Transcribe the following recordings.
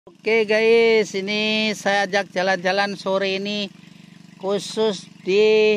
Oke guys, ini saya ajak jalan-jalan sore ini khusus di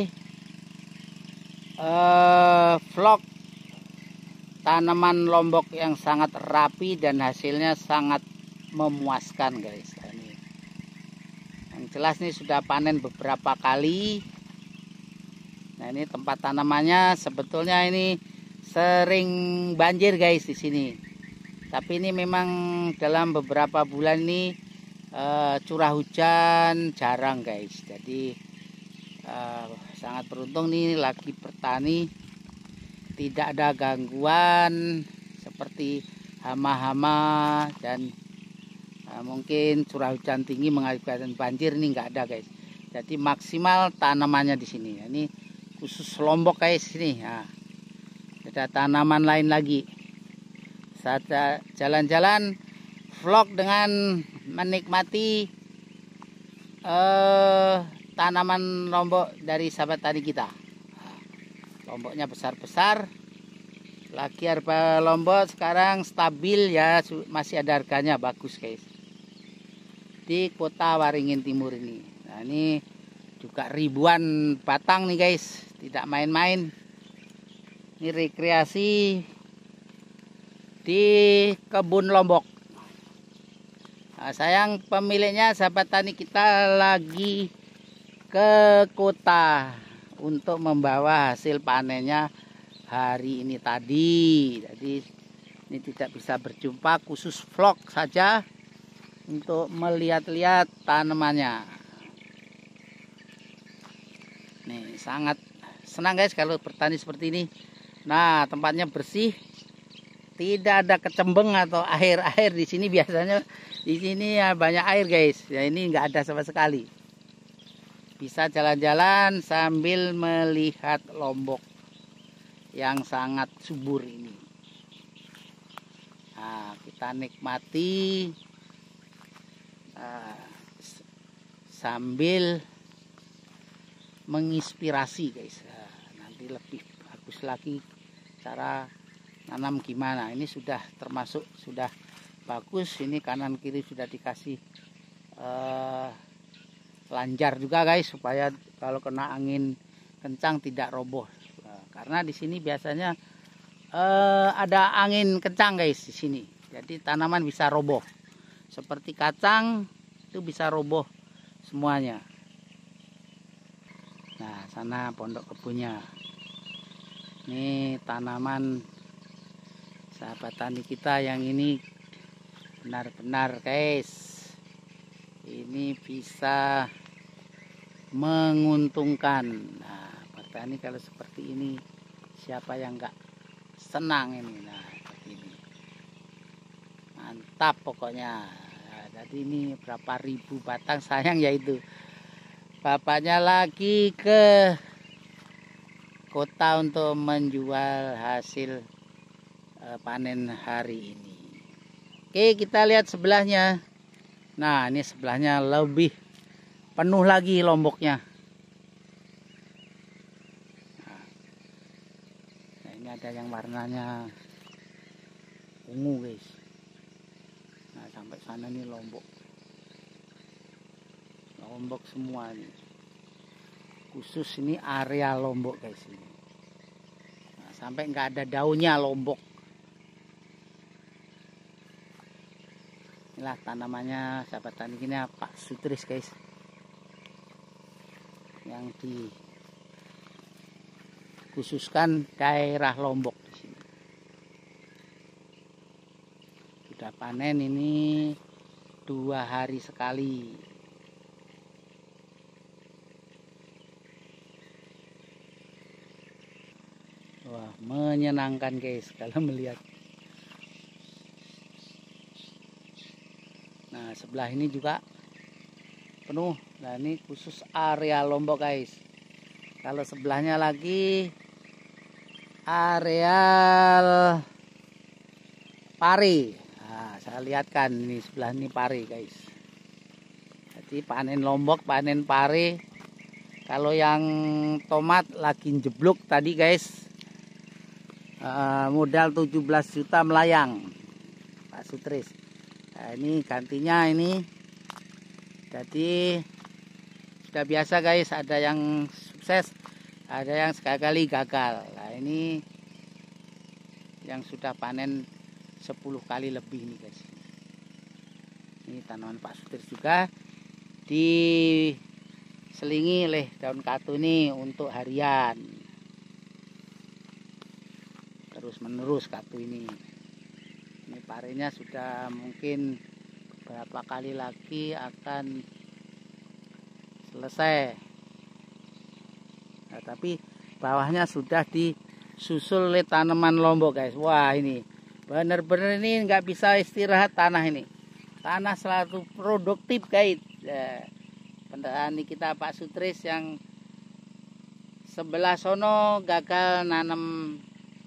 vlog tanaman lombok yang sangat rapi dan hasilnya sangat memuaskan guys. Ini yang jelas nih sudah panen beberapa kali. Nah ini tempat tanamannya sebetulnya ini sering banjir guys di sini. Tapi ini memang dalam beberapa bulan ini curah hujan jarang guys. Jadi sangat beruntung nih lagi bertani, tidak ada gangguan seperti hama-hama dan mungkin curah hujan tinggi mengakibatkan banjir, ini nggak ada guys. Jadi maksimal tanamannya di sini. Ini khusus Lombok guys ini. Nah, ada tanaman lain lagi. Saat jalan-jalan vlog dengan menikmati tanaman lombok dari sahabat tani kita. Lomboknya besar-besar. Lagi harga lombok sekarang stabil ya, masih ada harganya bagus guys. Di kota Waringin Timur ini. Nah ini juga ribuan batang nih guys, tidak main-main. Ini rekreasi di kebun lombok. Nah, sayang pemiliknya sahabat tani kita lagi ke kota untuk membawa hasil panennya hari ini tadi. Jadi ini tidak bisa berjumpa, khusus vlog saja untuk melihat-lihat tanamannya. Nih sangat senang guys kalau bertani seperti ini. Nah tempatnya bersih, tidak ada kecembeng atau air di sini. Biasanya di sini ya banyak air guys. Ya ini nggak ada sama sekali. Bisa jalan-jalan sambil melihat lombok yang sangat subur ini. Nah, kita nikmati sambil menginspirasi guys. Nah, nanti lebih bagus lagi cara nanam gimana. Ini sudah termasuk sudah bagus. Ini kanan kiri sudah dikasih lanjar juga guys, supaya kalau kena angin kencang tidak roboh. Karena di sini biasanya ada angin kencang guys di sini. Jadi tanaman bisa roboh. Seperti kacang itu bisa roboh semuanya. Nah, sana pondok kebunnya. Ini tanaman sahabat tani kita yang ini benar-benar guys, ini bisa menguntungkan. Nah bertani kalau seperti ini siapa yang enggak senang ini. Nah seperti ini mantap pokoknya. Nah, jadi ini berapa ribu batang, sayang yaitu bapaknya lagi ke kota untuk menjual hasil panen hari ini. Oke, kita lihat sebelahnya. Nah ini sebelahnya lebih penuh lagi lomboknya. Nah, ini ada yang warnanya ungu guys. Nah sampai sana nih lombok semua nih. Khusus ini area lombok guys ini. Nah, sampai nggak ada daunnya lombok. Inilah tanamannya sahabat tani ini Pak Sutris guys, yang dikhususkan daerah Lombok di sini. Sudah panen ini 2 hari sekali. Wah menyenangkan guys kalau melihat. Nah sebelah ini juga penuh. Nah ini khusus area lombok guys. Kalau sebelahnya lagi areal pari. Nah, saya lihatkan ini sebelah ini pari guys. Jadi panen lombok, panen pari. Kalau yang tomat lagi jeblok tadi guys, modal 17 juta melayang Pak Sutris. Nah, ini gantinya ini. Jadi sudah biasa guys, ada yang sukses, ada yang sekali-kali gagal. Nah, ini yang sudah panen 10 kali lebih nih guys. Ini tanaman Pak Sutir juga diselingi oleh daun katu ini untuk harian. Terus menerus katu ini. Ini parenya sudah mungkin beberapa kali lagi akan selesai. Nah, tapi bawahnya sudah disusul oleh tanaman lombok guys. Wah, ini bener-bener ini nggak bisa istirahat tanah ini. Tanah selalu produktif guys. Petani kita Pak Sutris yang sebelah sono gagal nanam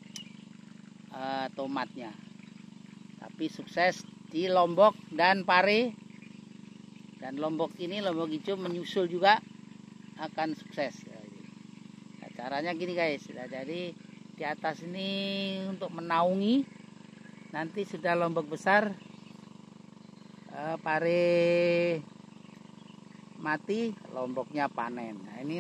tomatnya, tapi sukses di lombok dan pare. Dan lombok ini, lombok hijau menyusul juga akan sukses. Nah, caranya gini guys. Nah, jadi di atas ini untuk menaungi, nanti sudah lombok besar, pare mati, lomboknya panen. Nah, ini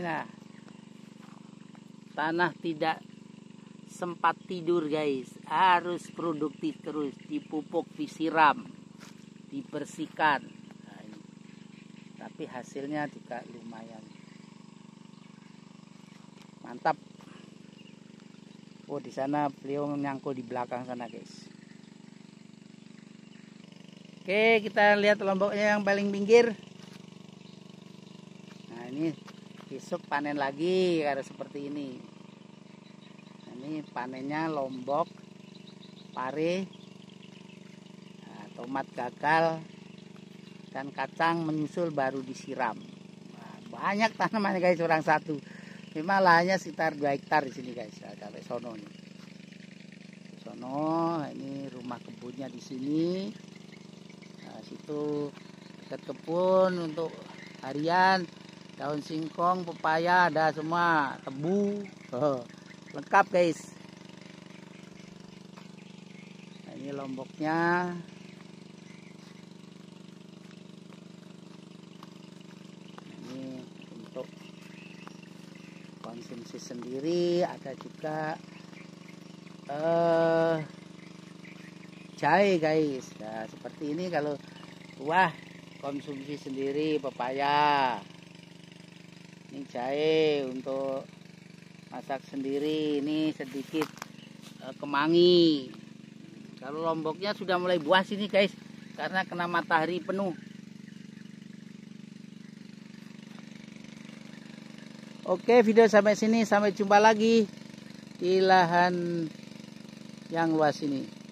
tanah tidak sempat tidur guys, harus produktif terus, dipupuk, disiram, dibersihkan. Nah, ini. Tapi hasilnya juga lumayan mantap. Oh, di sana beliau nyangkul di belakang sana guys. Oke, kita lihat lomboknya yang paling pinggir. Nah, ini besok panen lagi karena seperti ini. Ini panennya lombok, pare, nah, tomat gagal, dan kacang menyusul baru disiram. Nah, banyak tanamannya guys, orang satu. Memang lahannya sekitar 2 hektar di sini guys. Nah, sampai sono nih. Sono, ini rumah kebunnya di sini. Nah, situ dekat kebun untuk harian, daun singkong, pepaya ada semua, tebu. Lengkap guys. Nah, ini lomboknya. Ini untuk konsumsi sendiri, ada juga jahe guys. Nah, seperti ini kalau buah konsumsi sendiri, pepaya. Ini jahe untuk masak sendiri. Ini sedikit kemangi. Kalau lomboknya sudah mulai buah sini guys, karena kena matahari penuh. Oke, video sampai sini, sampai jumpa lagi di lahan yang luas ini.